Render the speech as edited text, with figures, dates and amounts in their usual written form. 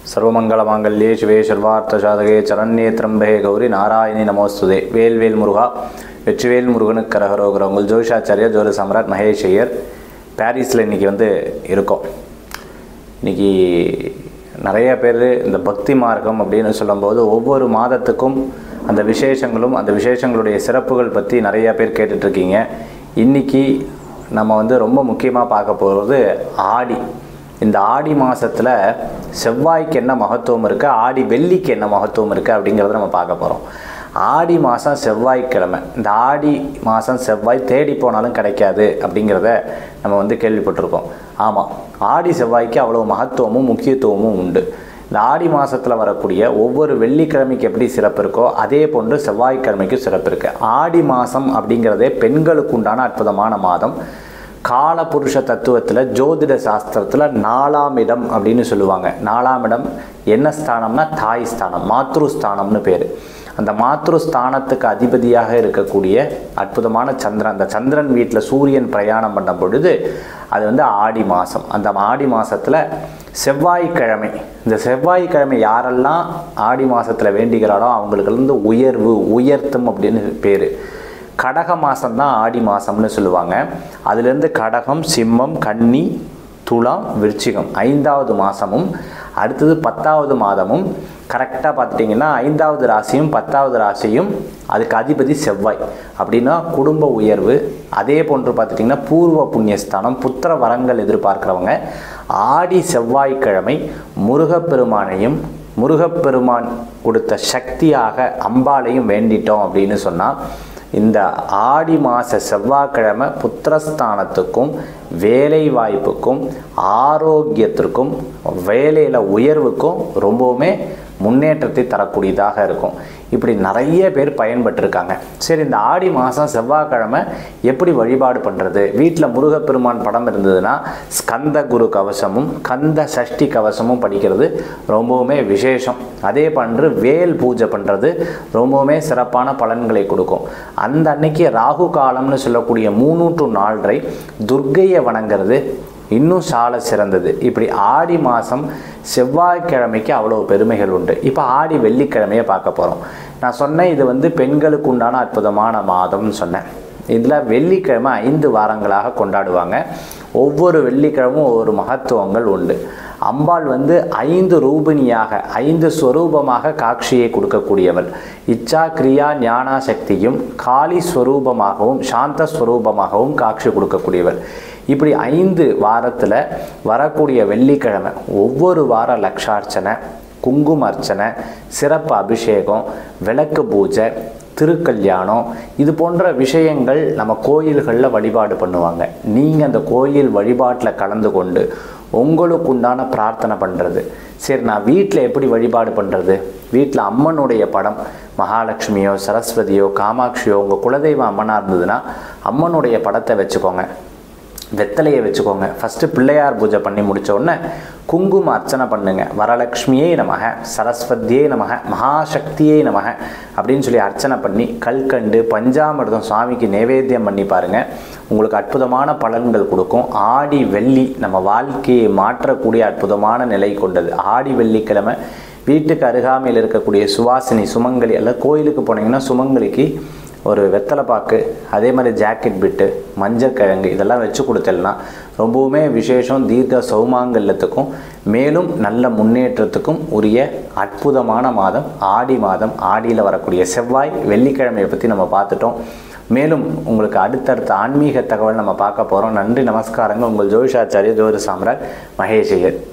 सर्वमंगलमांगल्ये शिवे सर्वार्थसाधके चरण्ये त्र्यंबके गौरी नारायणी नमोस्तुते வேல்வேல் முருகா வெற்றிவேல் முருகனுக்கு கரகரோகிற உங்கள் ஜோதிஷாச்சாரியா ஜோதிட சம்ராட் மகேஷ் ஐயர் பாரிஸில் இன்றைக்கி இருக்கோம். இன்றைக்கி நிறைய பேர் இந்த பக்தி மார்க்கம் அப்படின்னு சொல்லும்போது ஒவ்வொரு மாதத்துக்கும் அந்த விசேஷங்களும் அந்த விசேஷங்களுடைய சிறப்புகள் பற்றி நிறைய பேர் கேட்டுட்ருக்கீங்க. இன்றைக்கி நம்ம ரொம்ப முக்கியமாக பார்க்க போகிறது ஆடி. இந்த ஆடி மாதத்தில் செவ்வாய்க்கு என்ன மகத்துவம் இருக்குது, ஆடி வெள்ளிக்கு என்ன மகத்துவம் இருக்குது அப்படிங்கிறத நம்ம பார்க்க போகிறோம். ஆடி மாதம் செவ்வாய்க்கிழமை, இந்த ஆடி மாதம் செவ்வாய் தேடி போனாலும் கிடைக்காது அப்படிங்கிறத நம்ம கேள்விப்பட்டிருக்கோம். ஆமாம், ஆடி செவ்வாய்க்கு அவ்வளோ மகத்துவமும் முக்கியத்துவமும் உண்டு. இந்த ஆடி மாதத்தில் வரக்கூடிய ஒவ்வொரு வெள்ளிக்கிழமைக்கு எப்படி சிறப்பு இருக்கோ அதே போன்று செவ்வாய்க்கிழமைக்கும் சிறப்பு இருக்குது. ஆடி மாதம் அப்படிங்கிறதே பெண்களுக்கு உண்டான அற்புதமான மாதம். காலபுருஷ தத்துவத்தில் ஜோதிட சாஸ்திரத்தில் 4ஆம் இடம் அப்படின்னு சொல்லுவாங்க. 4ஆம் இடம் என்ன ஸ்தானம்னா தாய் ஸ்தானம், மாத்ருஸ்தானம்னு பேர். அந்த மாத்ருஸ்தானத்துக்கு அதிபதியாக இருக்கக்கூடிய அற்புதமான சந்திரன், அந்த சந்திரன் வீட்டில் சூரியன் பிரயாணம் பண்ண பொழுது அது ஆடி மாதம். அந்த ஆடி மாதத்தில் செவ்வாய்க்கிழமை, இந்த செவ்வாய்க்கிழமை யாரெல்லாம் ஆடி மாதத்தில் வேண்டிக்கிறாரோ அவங்களுக்கு உயர்வு உயர்த்தும் அப்படின்னு பேர். கடக மாதம்தான் ஆடி மாதம்னு சொல்லுவாங்க. அதுலேருந்து கடகம், சிம்மம், கன்னி, துலாம், விருச்சிகம் 5வது மாதமும் அடுத்தது 10வது மாதமும் கரெக்டாக பார்த்துட்டிங்கன்னா 5வது ராசியும் 10வது ராசியும் அதுக்கு அதிபதி செவ்வாய். அப்படின்னா குடும்ப உயர்வு. அதே போன்று பார்த்துட்டிங்கன்னா பூர்வ புண்ணியஸ்தானம், புத்திர வரங்கள் எதிர்பார்க்குறவங்க ஆடி செவ்வாய்க்கிழமை முருகப்பெருமானையும் முருகப்பெருமான் கொடுத்த சக்தியாக அம்பாளையும் வேண்டிட்டோம் அப்படின்னு சொன்னால் இந்த ஆடி மாத செவ்வாய்க்கிழமை புத்திரஸ்தானத்துக்கும் வேலை வாய்ப்புக்கும் ஆரோக்கியத்திற்கும் வேலையில் உயர்வுக்கும் ரொம்பவுமே முன்னேற்றத்தை தரக்கூடியதாக இருக்கும். இப்படி நிறைய பேர் பயன்பட்டுருக்காங்க. சரி, இந்த ஆடி மாதம் செவ்வாய்க்கிழமை எப்படி வழிபாடு பண்ணுறது? வீட்டில் முருகப்பெருமான் படம் இருந்ததுன்னா ஸ்கந்த குரு கவசமும் கந்த சஷ்டி கவசமும் படிக்கிறது ரொம்பவுமே விசேஷம். அதே போன்று வேல் பூஜை பண்ணுறது ரொம்பவுமே சிறப்பான பலன்களை கொடுக்கும். அந்த அன்னைக்கு ராகு காலம்னு சொல்லக்கூடிய 3 to 4:30 துர்க்கையை வணங்குறது இன்னும் சால சிறந்தது. இப்படி ஆடி மாதம் செவ்வாய்க்கிழமைக்கு அவ்வளோ பெருமைகள் உண்டு. இப்போ ஆடி வெள்ளிக்கிழமையை பார்க்க போகிறோம். நான் சொன்னேன் இது பெண்களுக்கு உண்டான அற்புதமான மாதம்னு சொன்னேன். இதில் வெள்ளிக்கிழமை 5 வாரங்களாக கொண்டாடுவாங்க. ஒவ்வொரு வெள்ளிக்கிழமும் ஒவ்வொரு மகத்துவங்கள் உண்டு. அம்பாள் 5 ரூபிணியாக 5 ஸ்வரூபமாக காட்சியை கொடுக்கக்கூடியவள். இச்சா கிரியா ஞானா சக்தியும் காளி ஸ்வரூபமாகவும் சாந்த ஸ்வரூபமாகவும் காட்சி கொடுக்கக்கூடியவள். இப்படி 5 வாரத்தில் வரக்கூடிய வெள்ளிக்கிழமை ஒவ்வொரு வார லக்ஷார்ச்சனை, குங்கும அர்ச்சனை, சிறப்பு அபிஷேகம், விளக்கு பூஜை, திருக்கல்யாணம், இது போன்ற விஷயங்கள் நம்ம கோயில்களில் வழிபாடு பண்ணுவாங்க. நீங்கள் அந்த கோயில் வழிபாட்டில் கலந்து கொண்டு உங்களுக்கு உண்டான பிரார்த்தனை பண்ணுறது. சரி, நான் வீட்டில் எப்படி வழிபாடு பண்ணுறது? வீட்டில் அம்மனுடைய படம், மகாலட்சுமியோ சரஸ்வதியோ காமாட்சியோ உங்கள் குலதெய்வ அம்மனாக இருந்ததுன்னா அம்மனுடைய படத்தை வச்சுக்கோங்க, வெத்தலையை வச்சுக்கோங்க. ஃபஸ்ட்டு பிள்ளையார் பூஜை பண்ணி முடித்த உடனே குங்கும அர்ச்சனை பண்ணுங்க. வரலட்சுமியே நமக, சரஸ்வதியே நமக, மகாசக்தியே நமக அப்படின்னு சொல்லி அர்ச்சனை பண்ணி கல்கண்டு பஞ்சாமிர்தம் சுவாமிக்கு நைவேத்தியம் பண்ணி பாருங்கள். உங்களுக்கு அற்புதமான பலன்கள் கொடுக்கும். ஆடி வெள்ளி நம்ம வாழ்க்கையை மாற்றக்கூடிய அற்புதமான நிலை கொண்டது. ஆடி வெள்ளிக்கிழமை வீட்டுக்கு அருகாமையில் இருக்கக்கூடிய சுவாசினி சுமங்கலி அல்ல கோயிலுக்கு போனீங்கன்னா சுமங்கலிக்கு ஒரு வெத்தலை பாக்கு, அதே மாதிரி ஜாக்கெட் பிட்டு, மஞ்சள் கிழங்கு இதெல்லாம் வச்சு கொடுத்தல்னா ரொம்பவுமே விசேஷம். தீர்க்க சௌமாங்கல்யத்துக்கும் மேலும் நல்ல முன்னேற்றத்துக்கும் உரிய அற்புதமான மாதம் ஆடி மாதம். ஆடியில் வரக்கூடிய செவ்வாய் வெள்ளிக்கிழமையை பற்றி நம்ம பார்த்துட்டோம். மேலும் உங்களுக்கு அடுத்தடுத்த ஆன்மீக தகவல் நம்ம பார்க்க போகிறோம். நன்றி, நமஸ்காரங்கள். உங்கள் ஜோதிஷாச்சாரிய ஜோதிட சாம்ராட் மகேஷ் ஐயர்.